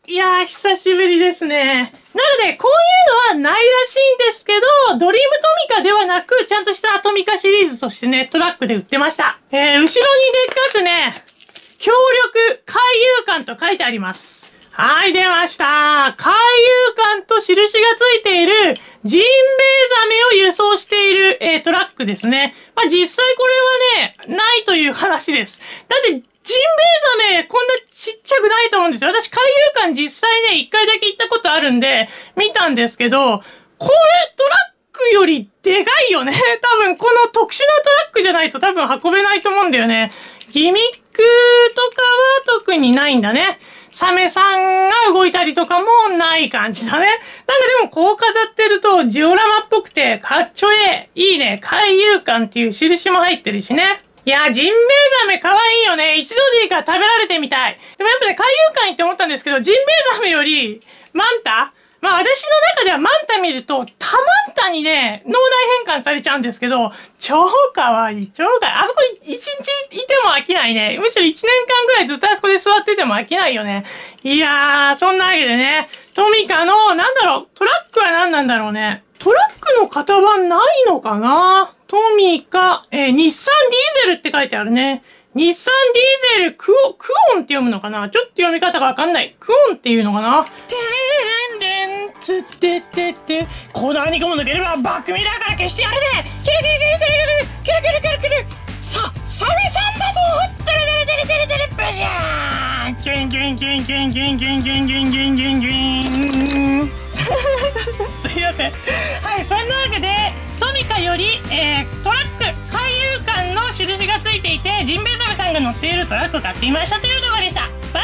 いやー、久しぶりですね。なので、こういうのはないらしいんですけど、ドリームトミカではなく、ちゃんとしたトミカシリーズとしてね、トラックで売ってました。後ろにでっかくね、強力海遊館と書いてあります。はい、出ました。海遊館と印がついているジンベエザメを輸送している、トラックですね。まあ、実際これはね、ないという話です。だって、ジンベエザメ、こんなちっちゃくないと思うんですよ。私、海遊館実際ね、一回だけ行ったことあるんで、見たんですけど、これ、トラックよりでかいよね。多分、この特殊なトラックじゃないと多分運べないと思うんだよね。ギミックとかは特にないんだね。サメさんが動いたりとかもない感じだね。なんかでもこう飾ってるとジオラマっぽくてかっちょええ。いいね。海遊館っていう印も入ってるしね。いや、ジンベエザメ可愛いよね。一度でいいから食べられてみたい。でもやっぱね、海遊館行って思ったんですけど、ジンベエザメよりマンタまあ私の中ではマンタ見ると、タマンタにね、脳内変換されちゃうんですけど、超可愛い、超可愛い。あそこ一日いても飽きないね。むしろ1年間ぐらいずっとあそこで座ってても飽きないよね。いやー、そんなわけでね、トミカの、なんだろう、トラックは何なんだろうね。トラックの型番ないのかな？トミカ、日産ディーゼルって書いてあるね。日産ディーゼルクオンって読むのかな？ちょっと読み方がわかんない。クオンっていうのかな？てれれんれんつってってって、コーナーにゴム抜ければバックミラーから消してやるぜ！キルキルキルキルキルキルキルキルキルさ、サメさんだとてれてれてれてれてれブシャーンキュンキュンキュンキュンキュンキュンキュンキュンキュンキュンキュンすいません。はい、そんなわけで、トミカより、トラック、海遊館の印がついていて、ジンベエザメさんが乗っているトラックを買ってみましたという動画でした。バイバイ。